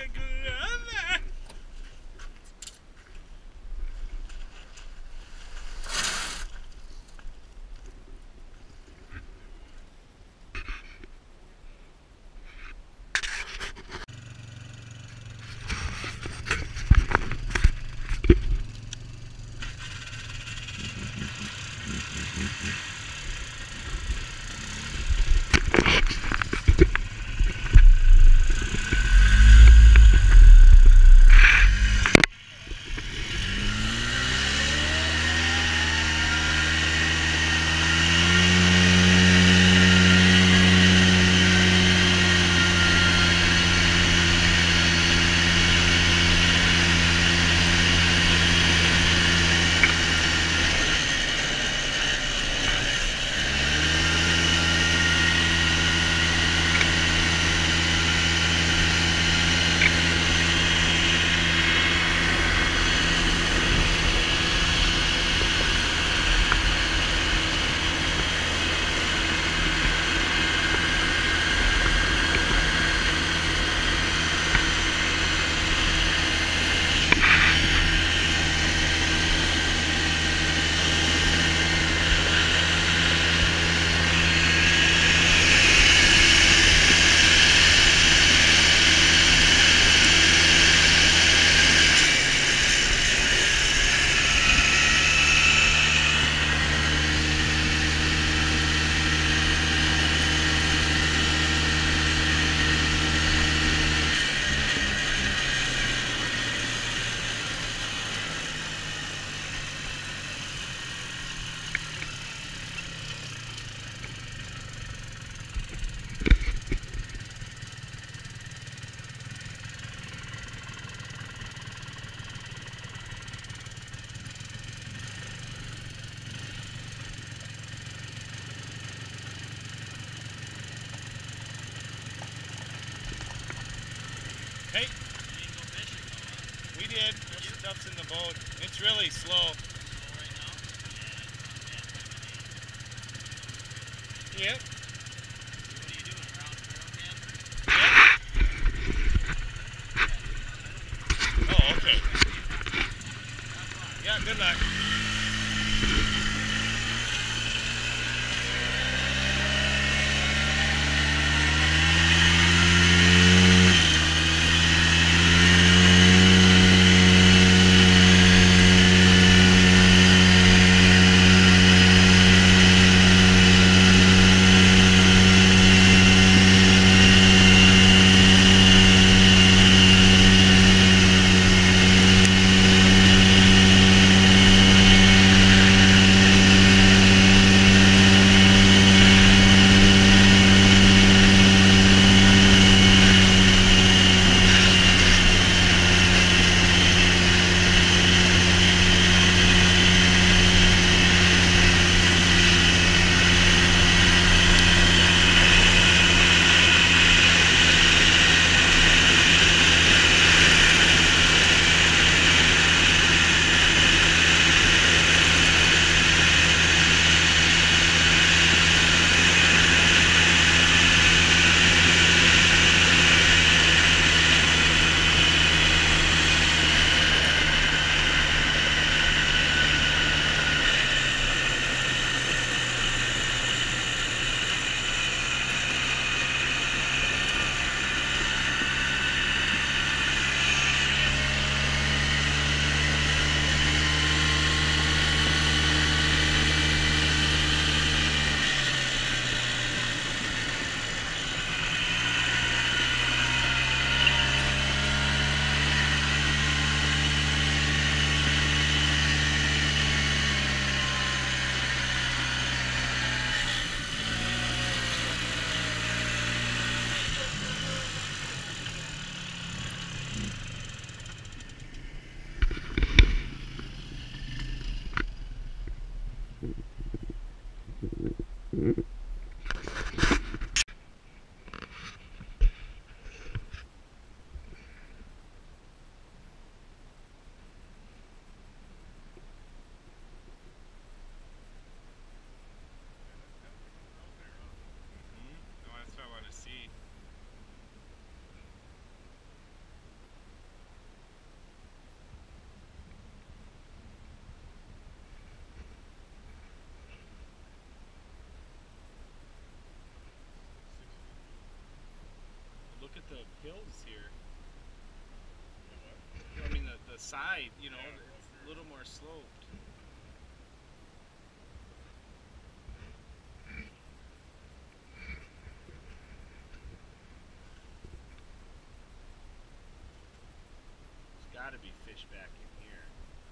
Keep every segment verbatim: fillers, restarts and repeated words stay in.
Hey, we did. There's stuff's in the boat. It's really slow. Yep. What are you doing? Round zero, Yep. Oh, okay. Yeah, good luck. hills here. I mean, the, the side, you know, it's a little more sloped. There's got to be fish back in here.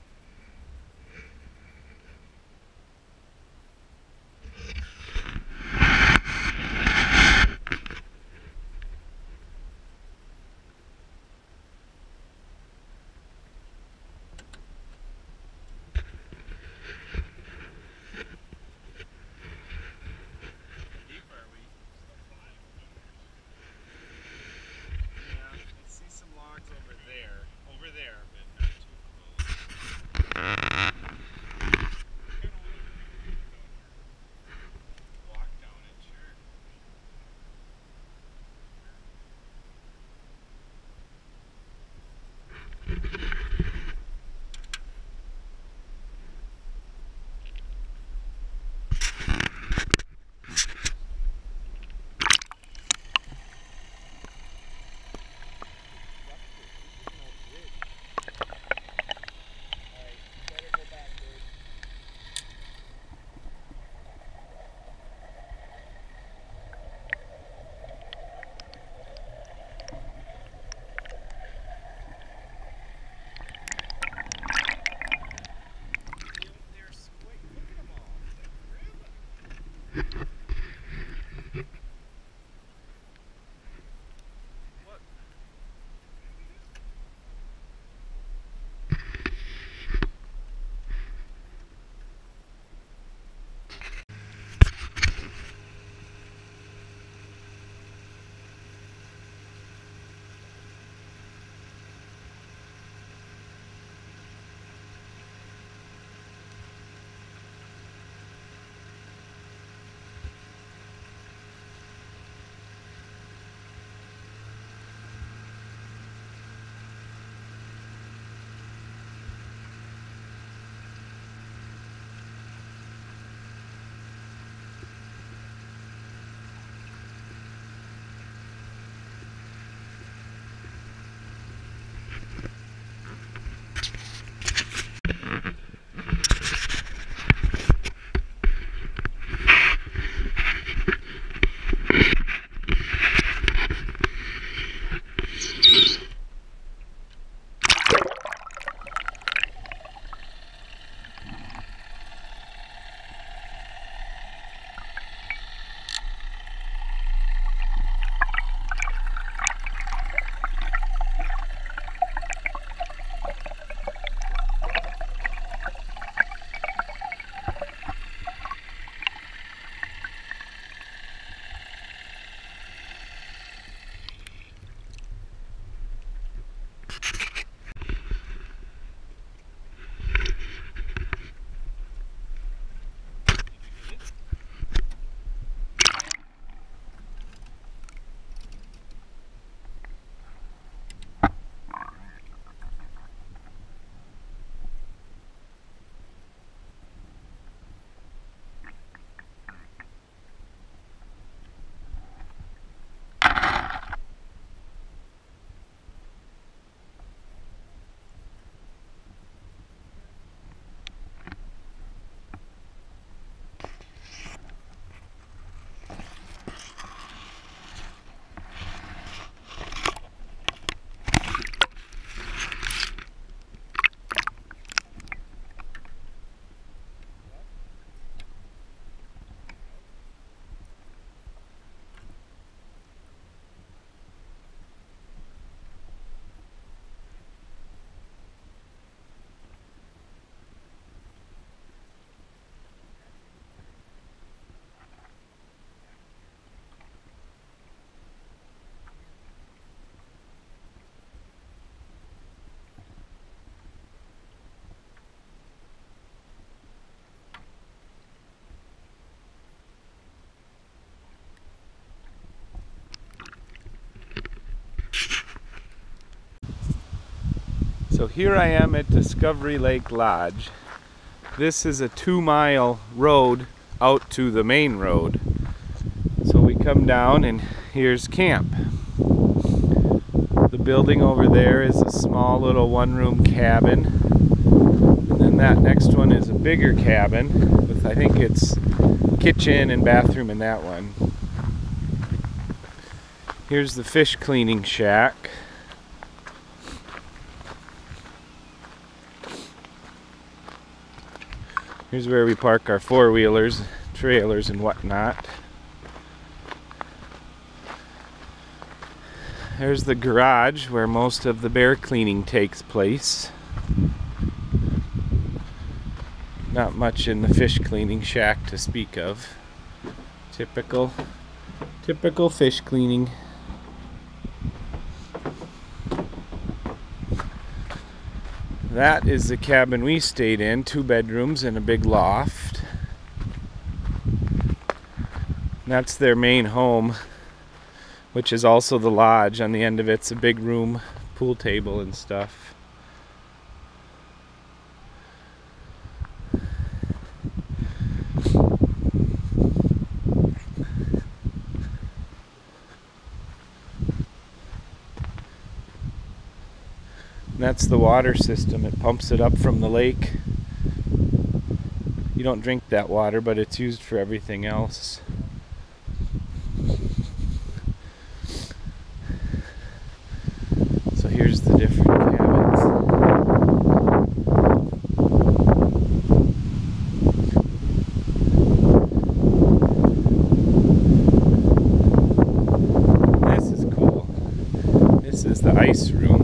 So here I am at Discovery Lake Lodge. This is a two mile road out to the main road. So we come down and here's camp. building over there is a small little one-room cabin. And then that next one is a bigger cabin with, I think it's kitchen and bathroom in that one. Here's the fish cleaning shack. Here's where we park our four-wheelers, trailers, and whatnot. There's the garage where most of the bear cleaning takes place. Not much in the fish cleaning shack to speak of. Typical, typical fish cleaning. That is the cabin we stayed in, two bedrooms and a big loft. That's their main home, which is also the lodge. On the end of it's a big room, pool table and stuff. And that's the water system. It pumps it up from the lake. You don't drink that water, but it's used for everything else. So here's the different cabins. This is cool. This is the ice room.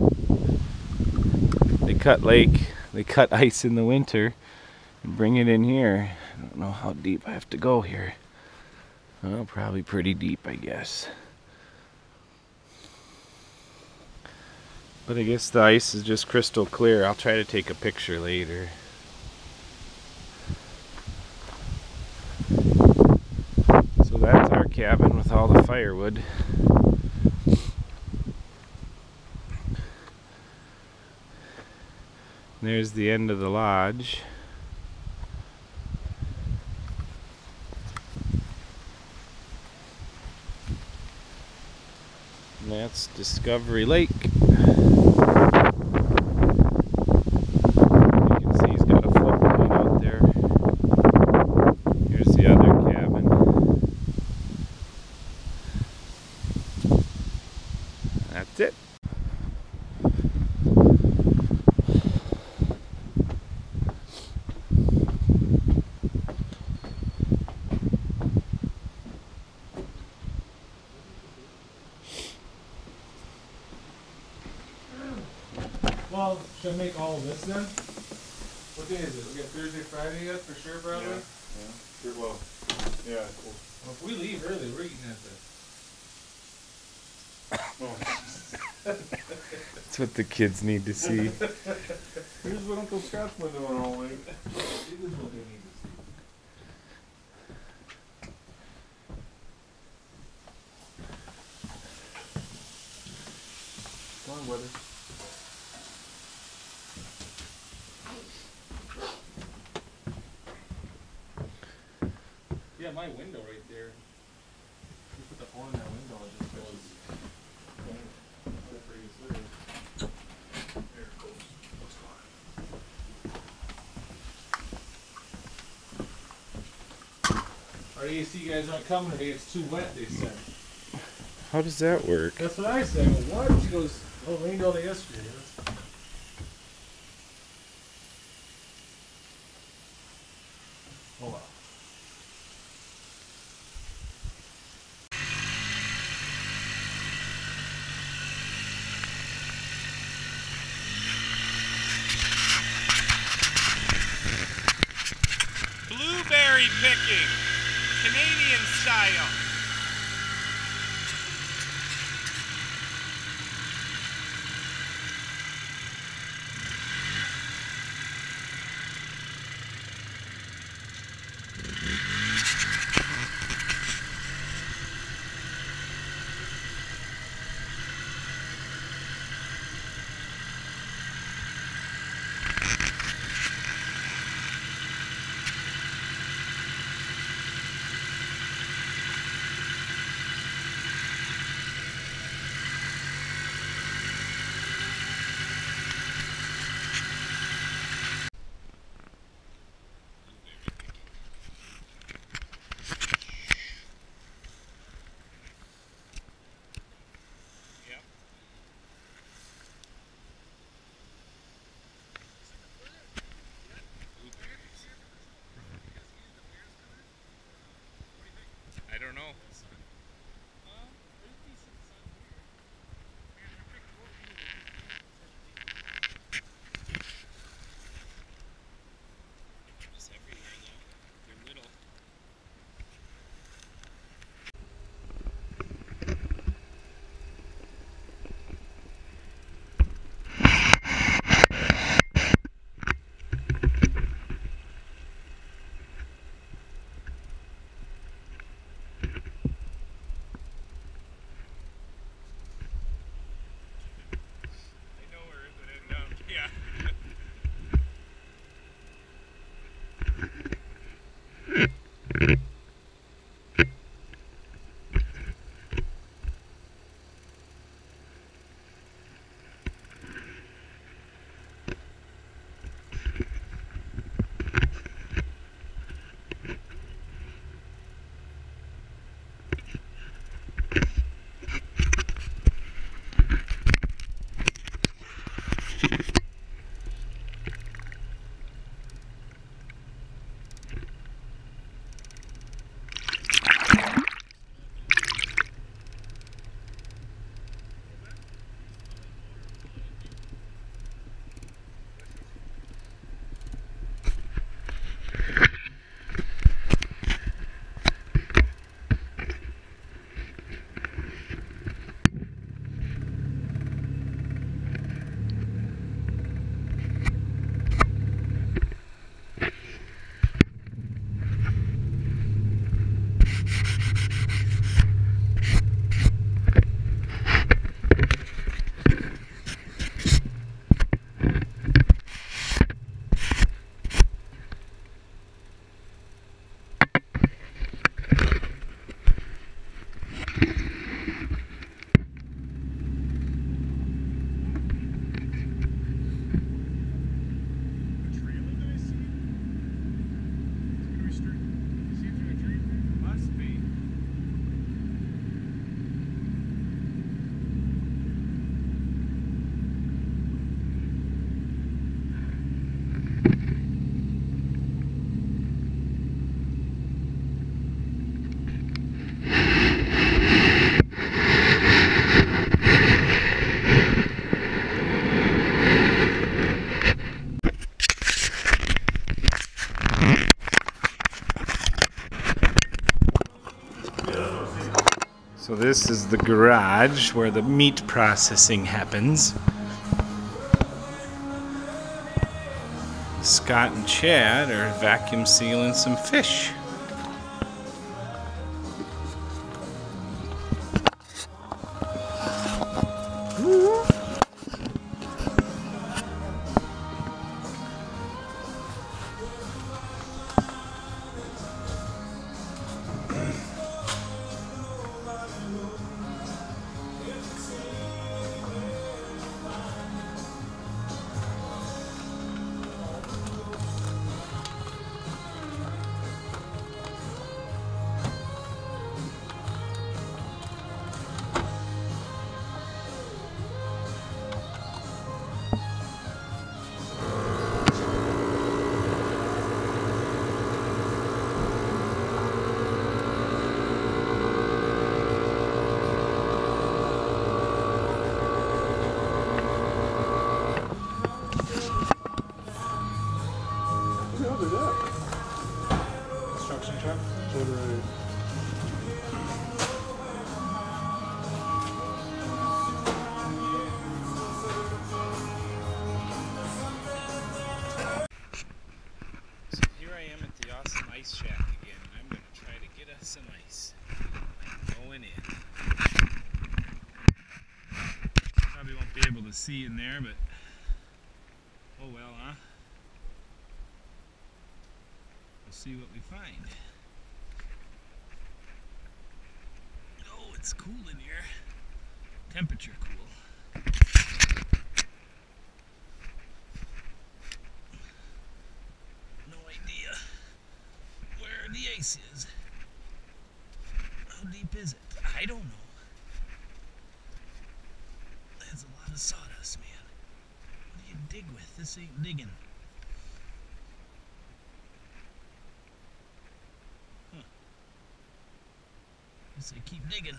They cut lake, they cut ice in the winter and bring it in here. I don't know how deep I have to go here. Well, probably pretty deep, I guess. But I guess the ice is just crystal clear. I'll try to take a picture later. So that's our cabin with all the firewood. There's the end of the lodge. And that's Discovery Lake. You can see he's got a floatlight out there. Here's the other cabin. That's it. Well, should I make all of this then? What day is it? We got Thursday, Friday yet for sure, probably? Yeah, yeah, sure will. Yeah, cool. Well, if we leave early, we're eating at the... That's what the kids need to see. Here's what Uncle Scott's been doing all week. It is what they need to see. Come on, buddy. Yeah, my window right there. You put the phone in that window, it just goes... There it goes. What's Our A C guys aren't coming today, it's too wet, they said. How does that work? That's what I said. Well, what? She goes, oh, it rained all day yesterday. Oh, wow. Blueberry picking, Canadian style. this is the garage where the meat processing happens. Scott and Chad are vacuum sealing some fish. Construction truck. So here I am at the awesome ice shack again, and I'm going to try to get us some ice. Going in. Probably won't be able to see in there, but oh well, huh? We'll see what we find. Oh, it's cool in here. Temperature cool. No idea where the ice is. How deep is it? I don't know. That's a lot of sawdust, man. What do you dig with? This ain't digging. Huh. Guess I keep digging.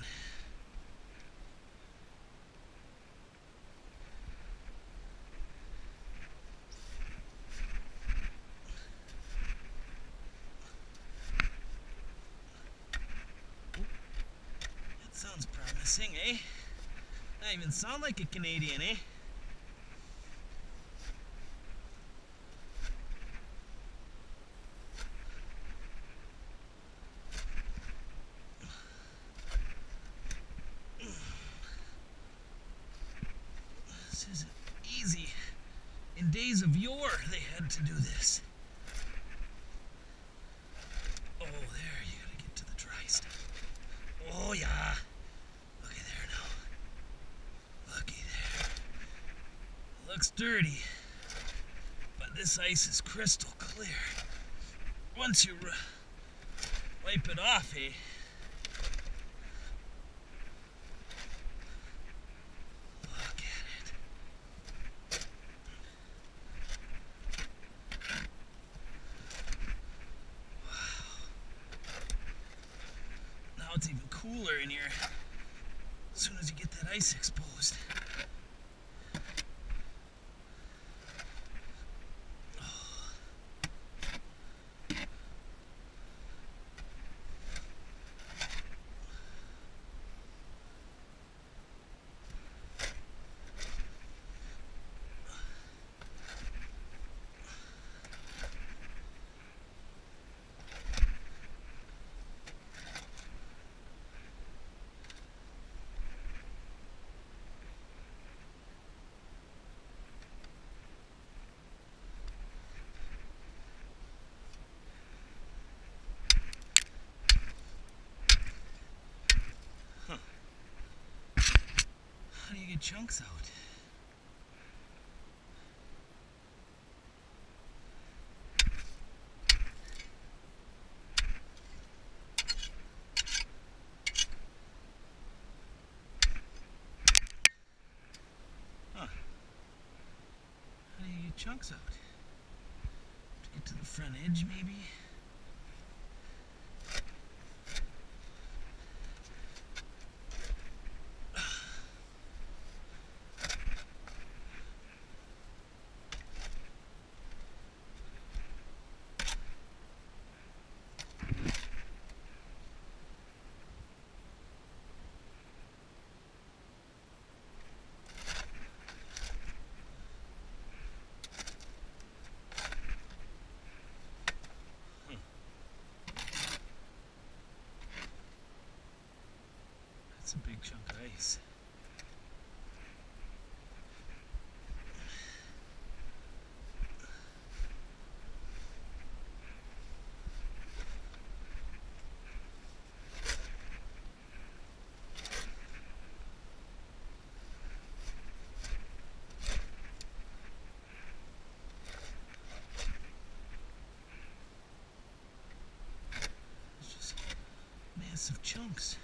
That sounds promising, eh? I even sound like a Canadian, eh? This isn't easy. In days of yore, they had to do this. Oh, there, you gotta get to the dry stuff. Oh, yeah. Looky there now. Looky there. Looks dirty, but this ice is crystal clear. Once you wipe it off, eh? Look at it. Wow. Now it's even cooler in here as soon as you get that ice exposed. How do you get chunks out? Huh. How do you get chunks out? To get to the front edge, maybe? nice. It's just massive chunks.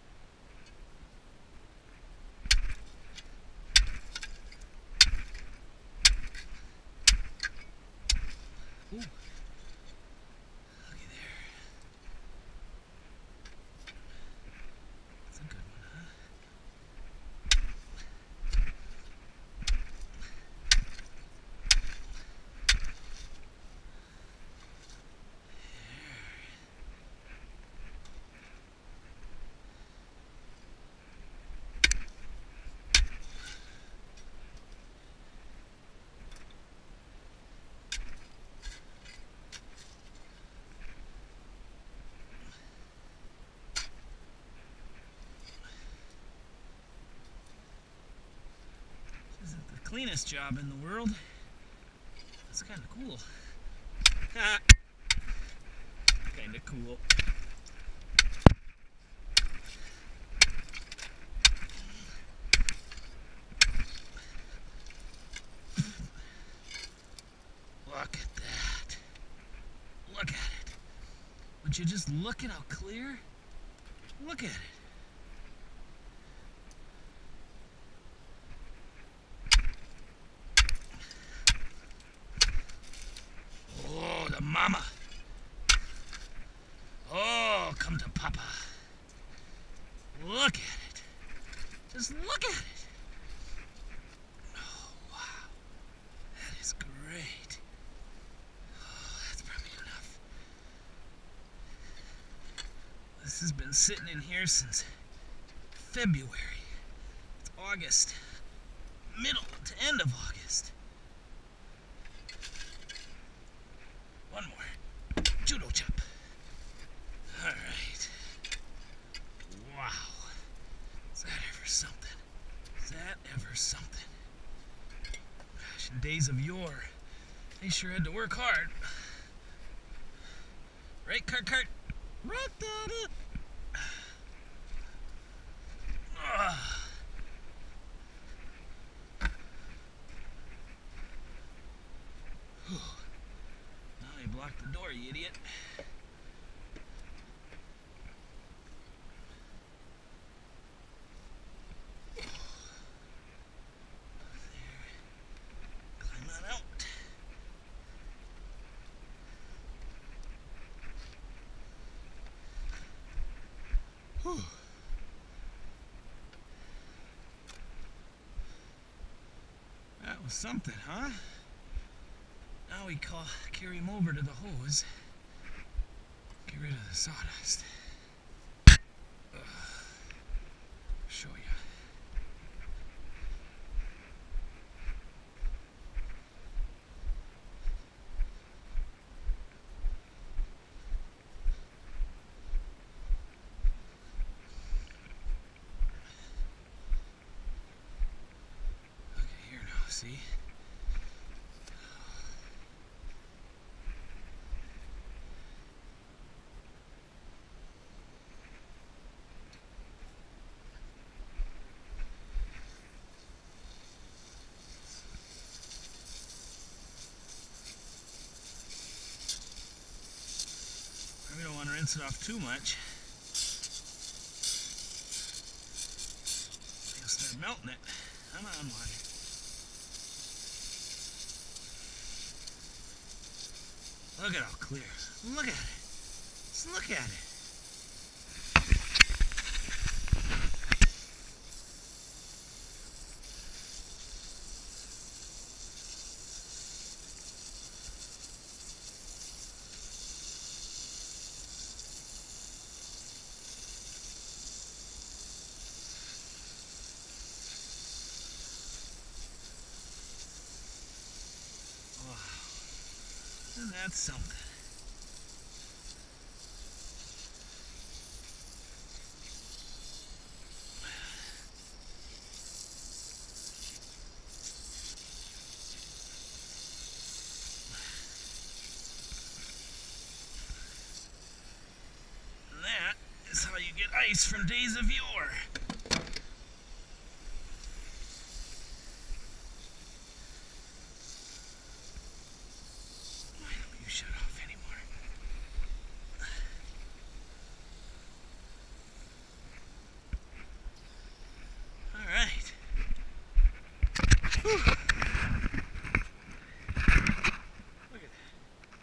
Ooh. Looky there. That's a good one, huh? This isn't the cleanest job in the world. That's kind of cool. Kind of cool. Look at that. Look at it. Would you just look at how clear? Look at it. Oh, the mama. Oh, come to Papa. Look at it. Just look at it. Oh, wow. That is great. Oh, that's probably enough. This has been sitting in here since February. It's August. Middle to end of August. One more. Judo chop. Alright. Wow. Is that ever something? Is that ever something? Gosh, in days of yore, they sure had to work hard. Right, cart cart? Right, Daddy? Ah. Whew. Now you blocked the door, you idiot. Climb on out. Whew. That was something, huh? Now we call, carry him over to the hose. Get rid of the sawdust. Ugh. Show you. Okay, here now, see? We don't want to rinse it off too much. You'll start melting it. Come on, water. Look at how clear. Look at it. Just look at it. And that's something. memories from days of yore. Why don't you shut off anymore? All right. Whew. Look at that.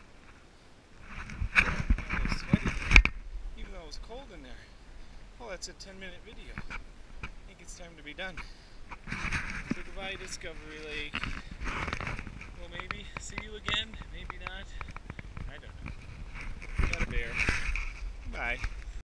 I'm a little sweaty, even though it was cold in there. Well, that's a ten minute video. I think it's time to be done. So goodbye, Discovery Lake. Well, maybe see you again, maybe not. I don't know. Got a bear. Bye.